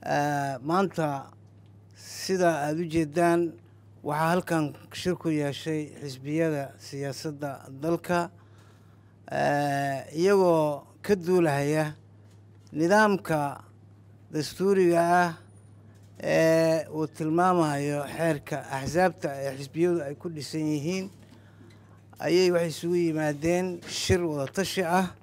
maanta sida aad u jeedaan waxaa halkan shir ku yeeshay xisbiyada siyaasadda dalka iyagoo ka duulahaya nidaamka dastuuriga ah ee uu tilmaamayo xeerka axsaabta ee xisbiyadu ay ku dhisan yihiin ayay waxay isugu yimaadeen shir wada tashi ah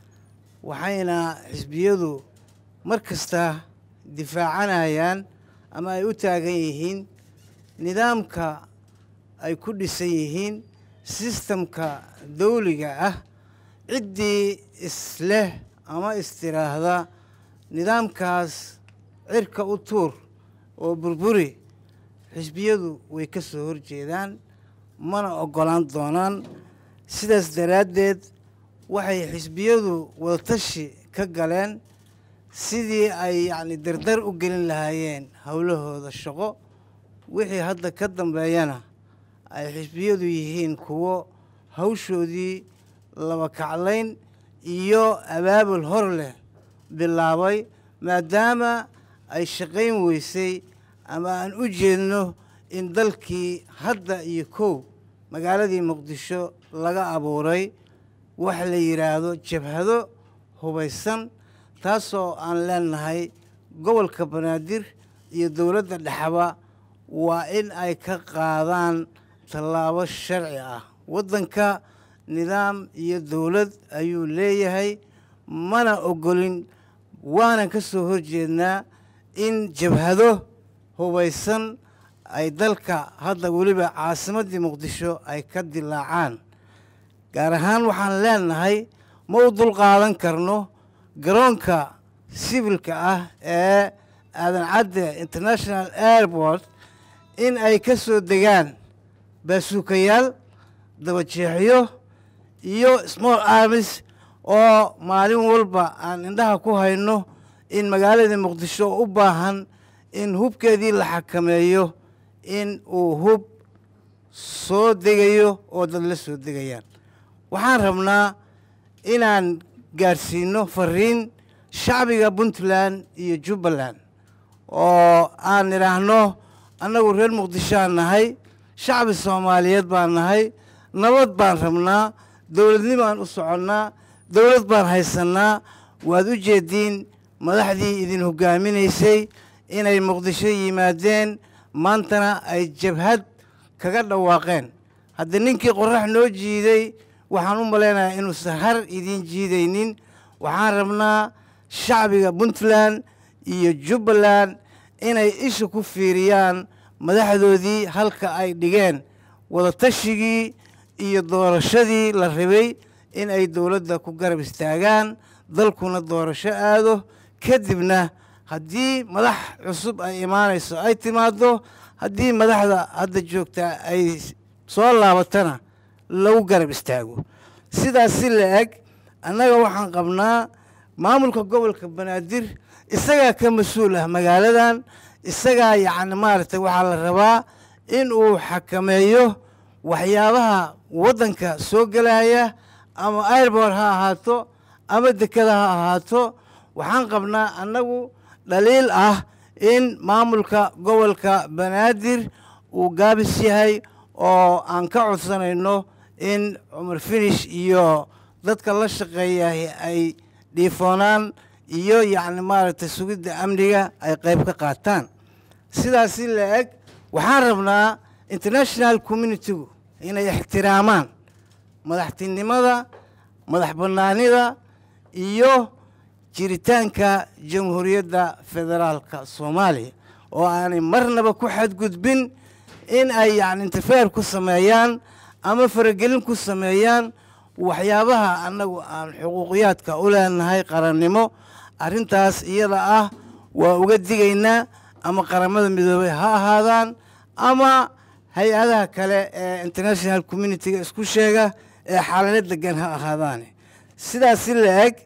waxayna xisbiyadu mar kasta difaacanayaan ama ay u taagan yihiin nidaamka ay ku dhisan yihiin sistamka dawliga ah ciddii isleh ama istiraahda nidaamkaas cirka u tuur oo burburi xisbiyadu way ka soo horjeedaan mana oggolaan doonaan sidaas daraaddeed waxay xisbiyadu wadatashi ka galeen sidii ay yacni dardar u gelin lahaayeen howlahooda shaqo wixii hadda ka dambeeyana ay xisbiyadu yihiin kuwo hawshoodii laba kaclayn iyo abaabul hor leh bilaabay maadaama ay shaqayn weysay ama aan u jeedno in dalkii hadda iyo kow magaaladii muqdisho laga abuuray wax la yidhaahdo jabhado hubaysan taasoo aan leenahay gobolka banaadir iyo dowladda dhexba waa in ay ka qaadaan tallaabo sharci ah waddanka nidaam iyo dowlad ayuu leeyahay mana oggolin waanan ka soo horjeednaa in jabhado hubaysan ay dalka hadda weliba caasimaddii muqdisho ay ka dilaacaan gaar ahaan waxaan leenahay ma u dulqaadan karno garoonka sibilka ah ee aadan cadde international airport in ay ka soo degaan baasuukayaal dabajeexyo iyo small armies oo maalin walba aan indhaha ku hayno in magaalada muqdisho u baahan in hubkeedii la xakameeyo in uu hub soo degayo oo dad la soo degayaan waxaan rabnaa inaan gaadhsiino fariin shacbiga puntland iyo jubbaland oo aan idhaahno annagu reer muqdishoaan nahay shacbi soomaaliyeed baan nahay nabad baan rabnaa dowladnimaan u soconnaa dowlad baan haysannaa waad u jeediin madaxdii idin hoggaaminaysay inay muqdisho yimaadeen maantana ay jabhad kaga dhawaaqeen hadda ninkii qorrax noo jiiday waxaan u malaynayaa inuusan har idiin jiidaynin waxaan rabnaa shacbiga puntland iyo jubbaland inay isha ku fiiriyaan madaxdoodii halka ay dhigeen wadatashigii iyo doorashadii la rabay in ay dowladda ku garab istaagaan dalkuna doorasho aado kadibna haddii madax cusub ay imaanayso ay timaaddo haddii madaxda hadda joogtaa ay soo laabatana lagu garab istaago sidaas si la eg annaga waxaan qabnaa maamulka gobolka banaadir isagaa ka mas-uul ah magaaladan isagaa yacni maaragtay waxaa la rabaa in uu xakameeyo waxyaabaha waddanka soo gelaya ama airbort ha ahaato ama dekada ha ahaato waxaan qabnaa annagu dhaliil ah in maamulka gobolka banaadir uu gaabis yahay oo aan ka codsanayno in cumar finish iyo dadka la shaqeeyahay ay dhiifoonaan iyo yacni maaragtay sugidda amniga ay qayb ka qaataan sidaas si la eg waxaan rabnaa international communitigu inay ixtiraamaan madaxtinimada madax bannaanida iyo jiritaanka jamhuuriyadda federaalka soomaaliya oo aanay marnaba ku xadgudbin in ay yacni interfeer ku sameeyaan ama faragelin ku sameeyaan waxyaabaha annagu aan xuquuqiyaadka u leenahay qarannimo arrintaas iyada ah waa uga digaynaa ama qaramada midoobay ha ahaadaan ama hay-adaha kale ee international communitiga isku sheega ee xaalado degan ha ahaadaane sidaas si la eg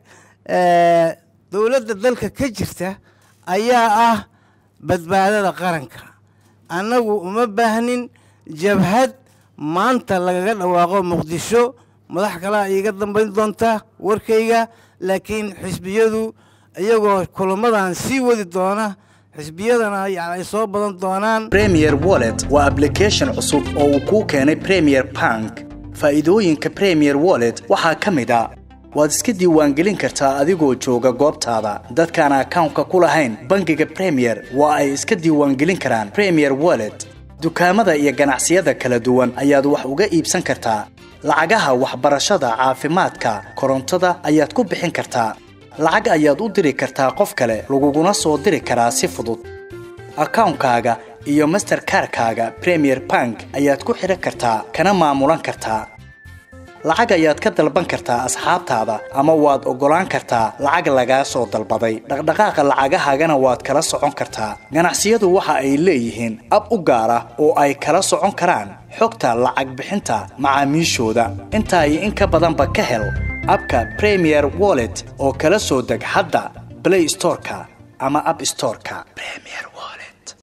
dowladda dalka ka jirta ayaa ah badbaadada qaranka annagu uma baahnin jabhad maanta lagaga dhawaaqo muqdisho madax kalaa iiga dambayn doonta warkayga laakiin xisbiyadu iyagoo kulamadan sii wadi doona xisbiyadana ay soo badan doonaan. Premier Wallet waa application cusub oo uu ku keenay Premier Bank. Faa'iidooyinka Premier Wallet waxaa ka mid ah waad iska diiwaangelin kartaa adigoo jooga goobtaada. Dadkaan account-ka ku lahayn bangiga Premier waa ay iska diiwaangelin karaan Premier Wallet. dukaamada iyo ganacsiyada kala duwan ayaad wax uga iibsan kartaa. lacagaha waxbarashada, caafimaadka, korontada ayaad ku bixin kartaa. lacag ayaad u diri kartaa qof kale, laguguna soo diri karaa si fudud. account-kaaga iyo Mastercard-kaaga Premier Bank ayaad ku xiran kartaa kana maamulan kartaa. lacag ayaad ka dalban kartaa asxaabtaada ama waad ogolaan kartaa lacag laga soo dalbaday. dhaqdhaqaaqa lacagahaagana waad kala socon kartaa. ganacsiyadu waxa ay leeyihiin ab u gaar ah oo ay kala socon karaan xogta lacag bixinta macaamiishooda. inta ay in ka badanba ka hel abka Premier Wallet oo kala soo deg hadda Play Store-ka ama App Store-ka. Premier